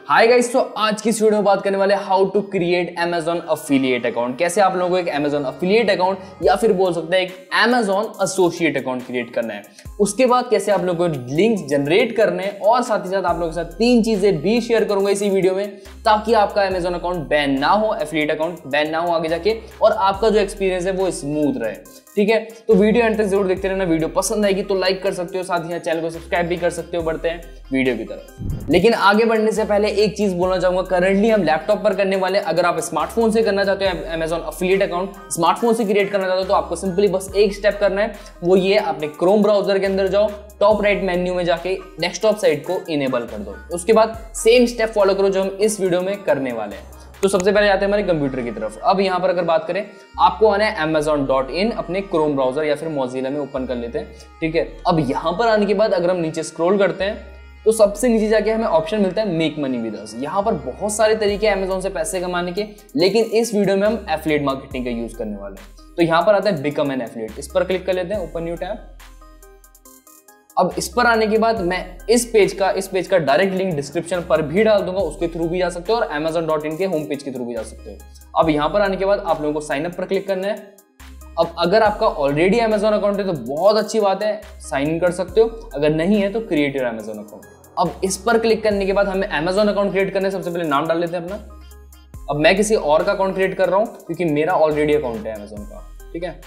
Hi guys, तो आज की इस वीडियो में बात करने वाले how to create Amazon affiliate account. कैसे आप लोगों को एक Amazon अफिलिएट अकाउंट या फिर बोल सकते हैं एक Amazon एसोसिएट अकाउंट क्रिएट करना है। उसके बाद कैसे आप लोगों को लिंक्स जनरेट करने हैं और साथ ही साथ आप लोगों के साथ 3 चीजें भी शेयर करूंगा इसी वीडियो में, ताकि आपका Amazon अकाउंट बैन ना हो, एफिलिएट अकाउंट बैन ना हो आगे जाके, और आपका जो एक्सपीरियंस है वो स्मूथ रहे। ठीक है, तो वीडियो एंड तक जरूर देखते रहना। वीडियो पसंद आएगी तो लाइक कर सकते हो, साथ ही चैनल को सब्सक्राइब भी कर सकते हो। बढ़ते हैं वीडियो की तरफ। लेकिन आगे बढ़ने से पहले एक चीज बोलना चाहूंगा, करंटली हम लैपटॉप पर करने वाले, अगर आप स्मार्टफोन से करना चाहते हो Amazon अफिलिएट अकाउंट, स्मार्टफोन से क्रिएट करना चाहते हो, तो आपको सिंपली बस एक स्टेप करना है, वो ये अपने क्रोम ब्राउजर के अंदर जाओ, टॉप राइट मेन्यू में जाके डेस्कटॉप साइट को इनेबल कर दो। उसके बाद सेम स्टेप फॉलो करो जो हम इस वीडियो में करने वाले हैं। तो सबसे पहले आते हैं हमारे कंप्यूटर की तरफ। अब यहाँ पर अगर बात करें, आपको आना है amazon.in, अपने क्रोम ब्राउजर या फिर मोजिला में ओपन कर लेते हैं। ठीक है, अब यहाँ पर आने के बाद अगर हम नीचे स्क्रॉल करते हैं तो सबसे नीचे जाके हमें ऑप्शन मिलता है मेक मनी विद अस। यहाँ पर बहुत सारे तरीके हैं Amazon से पैसे कमाने के, लेकिन इस वीडियो में हम एफिलिएट मार्केटिंग का यूज करने वाले हैं। तो यहाँ पर आता है बिकम एन एफिलिएट, इस पर क्लिक कर लेते हैं, ओपन न्यू टैब। अब इस पर आने के बाद मैं इस पेज का डायरेक्ट लिंक डिस्क्रिप्शन पर भी डाल दूंगा, उसके थ्रू भी जा सकते हो, और amazon.in के होम पेज के थ्रू भी जा सकते हो। अब यहाँ पर आने के बाद आप लोगों को साइन अप पर क्लिक करना है। अब अगर आपका ऑलरेडी Amazon अकाउंट है तो बहुत अच्छी बात है, साइन इन कर सकते हो। अगर नहीं है तो क्रिएट योर Amazon अकाउंट। अब इस पर क्लिक करने के बाद हमें Amazon अकाउंट क्रिएट करने, सबसे पहले नाम डाल लेते हैं अपना। अब मैं किसी और का अकाउंट क्रिएट कर रहा हूं क्योंकि मेरा ऑलरेडी अकाउंट है Amazon का। ठीक है,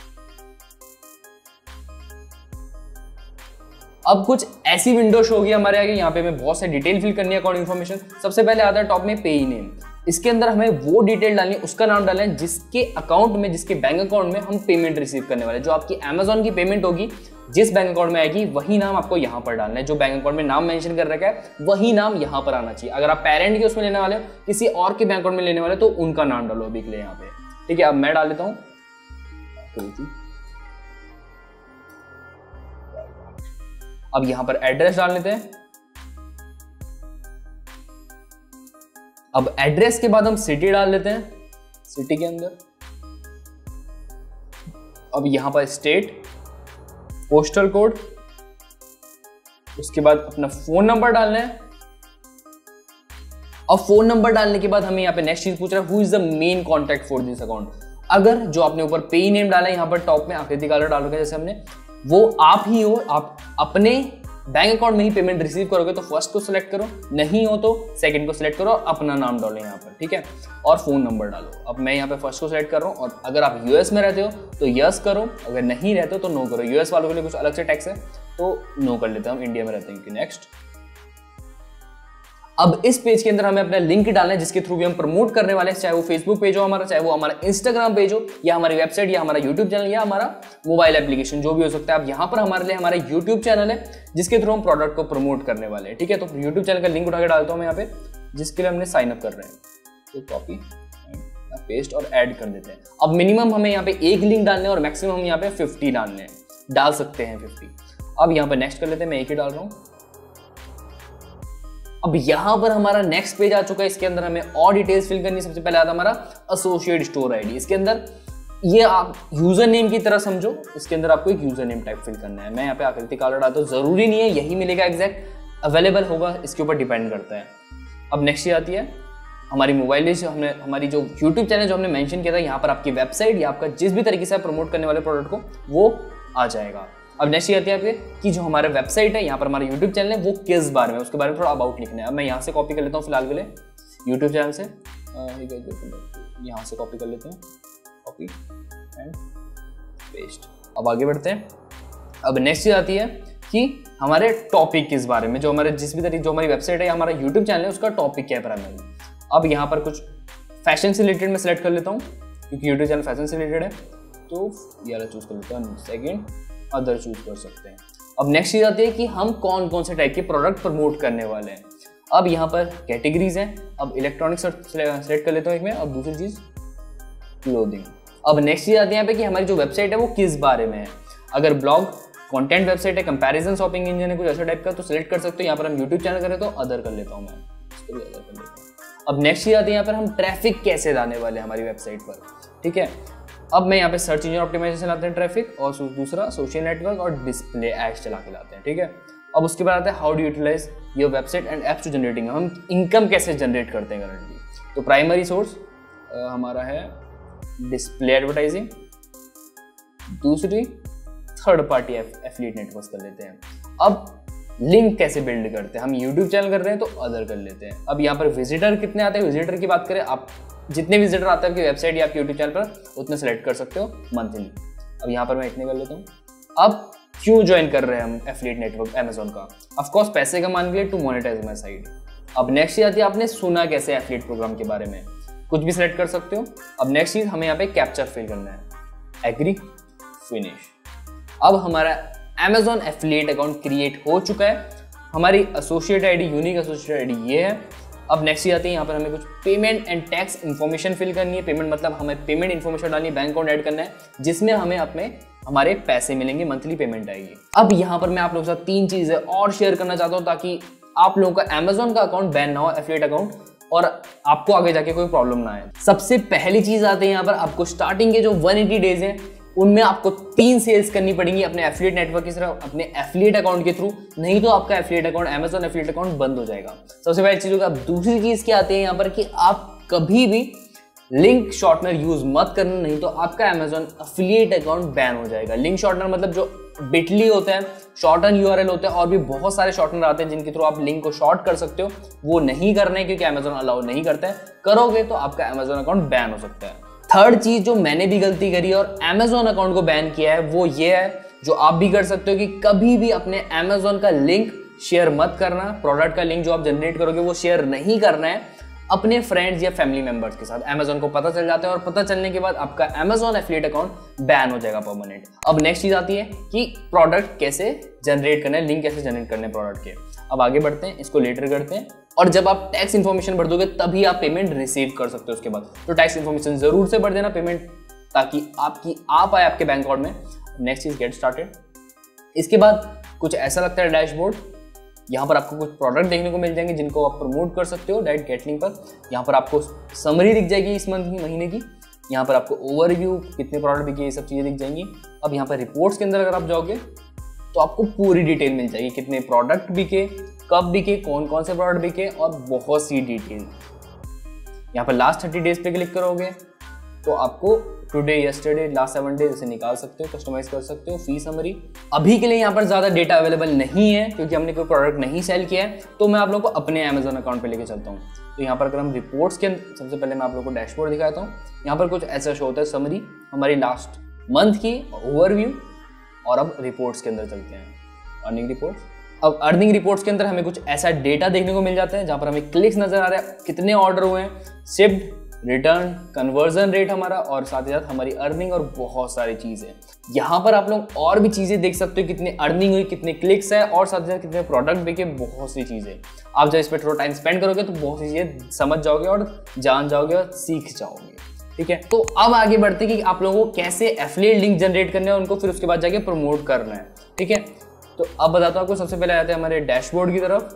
अब कुछ ऐसी विंडो शो होगी हमारे आगे। यहाँ पे हमें बहुत सारी डिटेल फिल करनी है, अकाउंट इन्फॉर्मेशन। सबसे पहले आता है टॉप में पेई नेम, इसके अंदर हमें वो डिटेल डालनी है, उसका नाम डालना है जिसके अकाउंट में, जिसके बैंक अकाउंट में हम पेमेंट रिसीव करने वाले। जो आपकी Amazon की पेमेंट होगी, जिस बैंक अकाउंट में आएगी वही नाम आपको यहाँ पर डालना है। जो बैंक अकाउंट में नाम मेंशन कर रखा है वही नाम यहाँ पर आना चाहिए। अगर आप पेरेंट के उसमें लेने वाले हो, किसी और के बैंक अकाउंट में लेने वाले, तो उनका नाम डालो अभी के लिए यहाँ पे। ठीक है, अब मैं डाल लेता हूँ, अब यहां पर एड्रेस डाल लेते हैं। अब एड्रेस के बाद हम सिटी डाल लेते हैं, सिटी के अंदर। अब यहां पर स्टेट, पोस्टल कोड, उसके बाद अपना फोन नंबर डालना है। अब फोन नंबर डालने के बाद हमें यहां पे नेक्स्ट चीज पूछ रहा है, who is the main contact for this account. अगर जो आपने ऊपर पेई नेम डाला है, यहां पर टॉप में आकृति कलर डाल रखा है जैसे हमने, वो आप ही हो, आप अपने बैंक अकाउंट में ही पेमेंट रिसीव करोगे तो फर्स्ट को सिलेक्ट करो, नहीं हो तो सेकंड को सिलेक्ट करो और अपना नाम डालो यहाँ पर। ठीक है, और फोन नंबर डालो। अब मैं यहाँ पे फर्स्ट को सिलेक्ट कर रहा हूँ, और अगर आप यूएस में रहते हो तो यस करो, अगर नहीं रहते हो तो नो करो। यूएस वालों के लिए कुछ अलग से टैक्स है तो नो कर लेते हैं, हम इंडिया में रहते हैं। नेक्स्ट, अब इस पेज के अंदर हमें अपना लिंक डालना है जिसके थ्रू भी हम प्रमोट करने वाले हैं, चाहे वो फेसबुक पेज हो हमारा, चाहे वो हमारा इंस्टाग्राम पेज हो, या हमारी वेबसाइट, या हमारा यूट्यूब चैनल, या हमारा मोबाइल एप्लीकेशन, जो भी हो सकता है। अब यहाँ पर हमारे लिए हमारा यूट्यूब चैनल है जिसके थ्रू हम प्रोडक्ट को प्रमोट करने वाले हैं। ठीक है, तो यूट्यूब चैनल का लिंक उठा के डालता हूँ मैं यहाँ पे, जिसके लिए हमने साइन अप कर रहे हैं। तो कॉपी पेस्ट और ऐड कर देते हैं। अब मिनिमम हमें यहाँ पे एक लिंक डालने और मैक्सिमम हम यहाँ पे 50 डालने हैं, डाल सकते हैं 50। अब यहाँ पे नेक्स्ट कर लेते हैं, मैं एक ही डाल रहा हूँ। अब यहां पर हमारा नेक्स्ट पेज आ चुका है, इसके अंदर हमें और डिटेल्स फिल करनी है। सबसे पहले आता हमारा एसोसिएट स्टोर आईडी, इसके अंदर ये आप यूजर नेम की तरह समझो, इसके अंदर आपको एक यूजर नेम टाइप फिल करना है। मैं यहाँ पे आकृति कलर डालता हूँ, जरूरी नहीं है यही मिलेगा एग्जैक्ट, अवेलेबल होगा, इसके ऊपर डिपेंड करता है। अब नेक्स्ट ये आती है हमारी मोबाइल लिस्ट, हमने हमारी जो यूट्यूब चैनल जो हमने मेंशन किया था, यहाँ पर आपकी वेबसाइट या आपका जिस भी तरीके से आप प्रमोट करने वाले प्रोडक्ट को वो आ जाएगा। अब नेक्स्ट ये आती है आपके कि जो हमारा वेबसाइट है, यहाँ पर हमारा यूट्यूब चैनल है, वो किस बारे में, उसके बारे में थोड़ा अबाउट लिखना है। अब मैं यहाँ से कॉपी कर लेता हूँ फिलहाल के लिए, यूट्यूब चैनल से यहाँ से कॉपी कर लेते हैं, कॉपी एंड पेस्ट। अब आगे बढ़ते हैं। अब नेक्स्ट ये आती है कि हमारे टॉपिक किस बारे में, जो हमारे जिस भी तरीके, जो हमारी वेबसाइट है या हमारा यूट्यूब चैनल है, उसका टॉपिक क्या है प्राइमरी। अब यहाँ पर कुछ फैशन से रिलेटेड मैं सेलेक्ट कर लेता हूँ क्योंकि यूट्यूब चैनल फैशन से रिलेटेड है, तो ये वाला चूज कर लेता हूँ। सेकेंड अदर चूज कर सकते हैं। अब नेक्स्ट चीज आती है कि हम कौन कौन से टाइप के प्रोडक्ट प्रमोट करने वाले हैं। अब यहाँ पर कैटेगरीज हैं, अब इलेक्ट्रॉनिक्स सेलेक्ट कर लेता हूँ एक में, अब दूसरी चीज क्लोथिंग। अब नेक्स्ट चीज आती है यहाँ पे कि हमारी जो वेबसाइट है वो किस बारे में है। अगर ब्लॉग, कंटेंट वेबसाइट है, कंपैरिजन शॉपिंग इंजन है, कुछ ऐसा टाइप का, तो सिलेक्ट कर सकते हो। यहाँ पर हम यूट्यूब चैनल करें तो अदर कर लेता हूँ मैं, इसको भी अदर कर लेता हूँ। अब नेक्स्ट चीज आती है यहाँ पर हम ट्रैफिक कैसे लाने वाले हैं हमारी वेबसाइट पर। ठीक है, अब मैं यहाँ पे सर्च इंजन ऑप्टिमाइजेशन लाते हैं ट्रैफिक, और दूसरा सोशल नेटवर्क और डिस्प्ले एड्स चला के लाते हैं। ठीक है, अब उसके बाद आता है how do utilize your website and apps to generating, हम इनकम कैसे जनरेट करते हैं करंटली। तो प्राइमरी सोर्स हमारा है डिस्प्ले एडवर्टाइजिंग, दूसरी थर्ड पार्टी एफिलिएट नेटवर्क्स कर लेते हैं। अब लिंक कैसे बिल्ड करते हैं, हम यूट्यूब चैनल कर रहे हैं तो अदर कर लेते हैं। अब यहाँ पर विजिटर कितने आते हैं, विजिटर की बात करें, आप जितने विजिटर आते हैं आपकी वेबसाइट या आपके यूट्यूब चैनल पर उतने सेलेक्ट कर सकते हो मंथली। अब यहाँ पर मैं इतने कर लेता हूँ। अब क्यों ज्वाइन कर रहे हैं हम एफिलिएट नेटवर्क अमेजोन का, ऑफकोर्स पैसे कमाने के लिए, टू मोनेटाइज माय साइट। अब नेक्स्ट चीज आती है आपने सुना कैसे एफिलिएट प्रोग्राम के बारे में, कुछ भी सिलेक्ट कर सकते हो। अब नेक्स्ट चीज हमें यहाँ पे कैप्चर फिल करना है, एग्री फिनिश। अब हमारा अमेजोन एफिलिएट अकाउंट क्रिएट हो चुका है, हमारी associate ID, unique associate ID ये है। अब नेक्स्ट चीज आती है यहाँ पर हमें कुछ payment and tax information fill करनी है। पेमेंट मतलब हमें पेमेंट इन्फॉर्मेशन डालनी है, बैंक अकाउंट ऐड करना है जिसमें हमें अपने हमारे पैसे मिलेंगे, मंथली पेमेंट आएगी। अब यहाँ पर मैं आप लोगों के साथ 3 चीजें और शेयर करना चाहता हूँ ताकि आप लोगों का अमेजोन का अकाउंट बैन ना हो, एफिलिएट अकाउंट, और आपको आगे जाके कोई प्रॉब्लम ना आए। सबसे पहली चीज आती है यहाँ पर आपको स्टार्टिंग के जो 180 डेज हैं उनमें आपको 3 सेल्स करनी पड़ेंगी अपने एफिलिएट नेटवर्क की तरफ, अपने एफिलिएट अकाउंट के थ्रू, नहीं तो आपका affiliate account, Amazon affiliate account बंद हो जाएगा। सबसे पहली चीज होगा। अब दूसरी चीज क्या आती है यहाँ पर कि आप कभी भी लिंक शॉर्टनर यूज मत करना, नहीं तो आपका अमेजोन एफिलिएट अकाउंट बैन हो जाएगा। लिंक शॉर्टनर मतलब जो बिटली होते हैं, शॉर्टन यूआरएल होते हैं, और भी बहुत सारे शॉर्टनर आते हैं जिनके थ्रू आप लिंक को शॉर्ट कर सकते हो, वो नहीं करना है क्योंकि अमेजोन अलाउ नहीं करता है। करोगे तो आपका अमेजोन अकाउंट बैन हो सकता है। थर्ड चीज जो मैंने भी गलती करी और अमेजोन अकाउंट को बैन किया है वो ये है, जो आप भी कर सकते हो, कि कभी भी अपने अमेजोन का लिंक शेयर मत करना। प्रोडक्ट का लिंक जो आप जनरेट करोगे वो शेयर नहीं करना है अपने फ्रेंड्स या फैमिली मेंबर्स के साथ। अमेजोन को पता चल जाता है और पता चलने के बाद आपका अमेजोन एफिलिएट अकाउंट बैन हो जाएगा परमानेंट। अब नेक्स्ट चीज आती है कि प्रोडक्ट कैसे जनरेट करना है, लिंक कैसे जनरेट करने हैं प्रोडक्ट के। अब आगे बढ़ते हैं, इसको लेटर करते हैं, और जब आप टैक्स इन्फॉर्मेशन भर दोगे तभी आप पेमेंट रिसीव कर सकते हो उसके बाद। तो टैक्स इन्फॉर्मेशन जरूर से भर देना पेमेंट, ताकि आपकी आ पाए आपके बैंक अकाउंट में। Next is get started. इसके बाद कुछ ऐसा लगता है डैशबोर्ड, यहाँ पर आपको कुछ प्रोडक्ट देखने को मिल जाएंगे जिनको आप प्रमोट कर सकते हो डायरेक्ट गेट लिंक पर। यहाँ पर आपको समरी दिख जाएगी इस मंथ की, महीने की। यहाँ पर आपको ओवरव्यू, कितने प्रोडक्ट बिके, ये सब चीजें दिख जाएंगी। अब यहाँ पर रिपोर्ट्स के अंदर अगर आप जाओगे तो आपको पूरी डिटेल मिल जाएगी, कितने प्रोडक्ट बिके, कब बिके, कौन कौन से प्रोडक्ट बिके, और बहुत सी डिटेल। यहाँ पर लास्ट 30 डेज पे क्लिक करोगे तो आपको टुडे, यस्टरडे, लास्ट 7 डेज इसे निकाल सकते हो, कस्टमाइज कर सकते हो। फी समरी अभी के लिए यहाँ पर ज्यादा डेटा अवेलेबल नहीं है क्योंकि हमने कोई प्रोडक्ट नहीं सेल किया है, तो मैं आप लोगों को अपने अमेजोन अकाउंट पे लेके चलता हूँ। तो यहाँ पर अगर हम रिपोर्ट्स के अंदर, सबसे पहले मैं आप लोगों को डैशबोर्ड दिखाता हूँ। यहाँ पर कुछ ऐसा शो होता है, समरी हमारी लास्ट मंथ की, ओवरव्यू, और अब रिपोर्ट्स के अंदर चलते हैं, अर्निंग रिपोर्ट्स। अब अर्निंग रिपोर्ट्स के अंदर हमें कुछ ऐसा डेटा देखने को मिल जाता है जहाँ पर हमें क्लिक्स नजर आ रहा है, कितने ऑर्डर हुए हैं, शिप्ड, रिटर्न, कन्वर्जन रेट हमारा, और साथ ही साथ हमारी अर्निंग, और बहुत सारी चीजें। यहाँ पर आप लोग और भी चीजें देख सकते हो, कितने अर्निंग हुई, कितने क्लिक्स है, और साथ ही साथ कितने प्रोडक्ट बिके, बहुत सी चीजें। आप जब इस पर थोड़ा टाइम स्पेंड करोगे तो बहुत सी चीजें समझ जाओगे और जान जाओगे और सीख जाओगे। ठीक है, तो अब आगे बढ़ते कि आप लोगों को कैसे एफिलिएट लिंक जनरेट करने हैं, उनको फिर उसके बाद जाके प्रमोट करना है। ठीक है, तो अब बताता हूँ आपको। सबसे पहले आते हैं हमारे डैशबोर्ड की तरफ।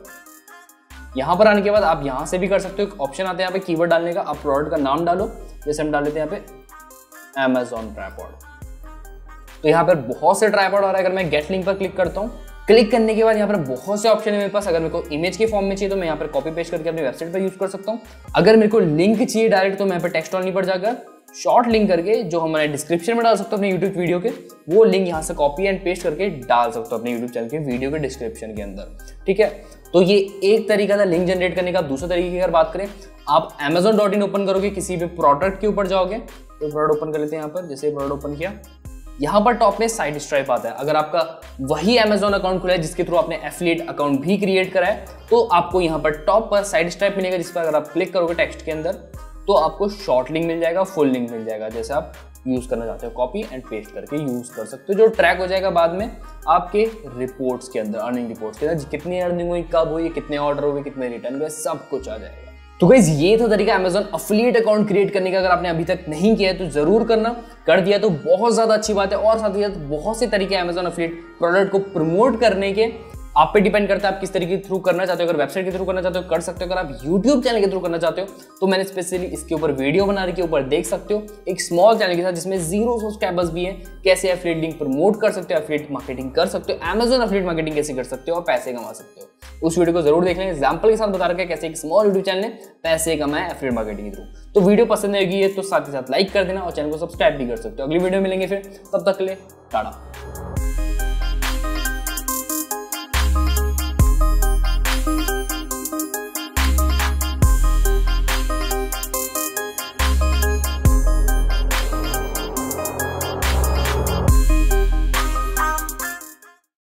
यहाँ पर आने के बाद आप यहाँ से भी कर सकते हो, ऑप्शन आता है यहाँ पे कीवर्ड डालने का। आप प्रोडक्ट का नाम डालो, जैसे हम डाल लेते हैं यहाँ पे अमेजोन ट्राइपॉड। तो यहाँ पर बहुत से ट्राइपॉड आ रहा है। अगर मैं गेट लिंक पर क्लिक करता हूँ, क्लिक करने के बाद यहाँ पर बहुत से ऑप्शन है मेरे पास। अगर मेरे को इमेज के फॉर्म में चाहिए तो मैं यहाँ पर कॉपी पेस्ट करके अपनी वेबसाइट पर यूज कर सकता हूँ। अगर मेरे को लिंक चाहिए डायरेक्ट तो मैं यहाँ पर टेक्स्ट ऑनली पर जाकर शॉर्ट लिंक करके, जो हमारे डिस्क्रिप्शन में डाल सकते हो अपने यूट्यूब वीडियो के, वो लिंक यहाँ से कॉपी एंड पेस्ट करके डाल सकते हो अपने यूट्यूब चैनल के वीडियो के डिस्क्रिप्शन के अंदर। ठीक है, तो ये एक तरीका था लिंक जनरेट करने का। दूसरा तरीके की अगर बात करें, आप amazon.in ओपन करोगे, किसी भी प्रोडक्ट के ऊपर जाओगे, तो प्रोडक्ट ओपन कर लेते हैं। यहाँ पर जैसे प्रोडक्ट ओपन किया, यहाँ पर टॉप में साइड स्ट्राइप आता है। अगर आपका वही अमेजोन अकाउंट खुला है जिसके थ्रू आपने एफिलिएट अकाउंट भी क्रिएट करा है, तो आपको यहाँ पर टॉप पर साइड स्ट्राइप मिलेगा, जिस पर अगर आप क्लिक करोगे टेक्स्ट के अंदर तो आपको शॉर्ट लिंक मिल जाएगा, फुल लिंक मिल जाएगा। जैसे आप यूज करना चाहते हो, कॉपी एंड पेस्ट करके यूज कर सकते हो, जो ट्रैक हो जाएगा बाद में आपके रिपोर्ट्स के अंदर, अर्निंग रिपोर्ट्स के अंदर, कितनी अर्निंग हुई, कब हुई, कितने ऑर्डर हुए, कितने रिटर्न हुए, सब कुछ आ जाएगा। तो गाइस ये था तरीका अमेजोन एफिलिएट अकाउंट क्रिएट करने का। अगर आपने अभी तक नहीं किया है तो जरूर करना, कर दिया तो बहुत ज्यादा अच्छी बात है। और साथ ही साथ बहुत से तरीके अमेजोन एफिलिएट प्रोडक्ट को प्रमोट करने के आप पे डिपेंड करता है आप किस तरीके के थ्रू करना चाहते हो। अगर वेबसाइट के थ्रू करना चाहते हो कर सकते हो, अगर आप यूट्यूब चैनल के थ्रू करना चाहते हो तो मैंने स्पेशली इसके ऊपर वीडियो बना रखी है, ऊपर देख सकते हो। एक स्मॉल चैनल के साथ जिसमें 0 सब्सक्राइबर्स भी है, कैसे एफिलिएट लिंक प्रमोट कर सकते हो, एफिलिएट मार्केटिंग कर सकते हो, Amazon एफिलिएट मार्केटिंग कैसे कर सकते हो और पैसे कमा सकते हो। उस वीडियो को जरूर देख लें, एग्जांपल के साथ बता रखा है कैसे एक स्मॉल यूट्यूब चैनल ने पैसे कमाए एफिलिएट मार्केटिंग के थ्रू। तो वीडियो पसंद आएगी है तो साथ ही साथ लाइक कर देना और चैनल को सब्सक्राइब भी कर सकते हो। अगली वीडियो मिलेंगे फिर, तब तक के लिए टाटा।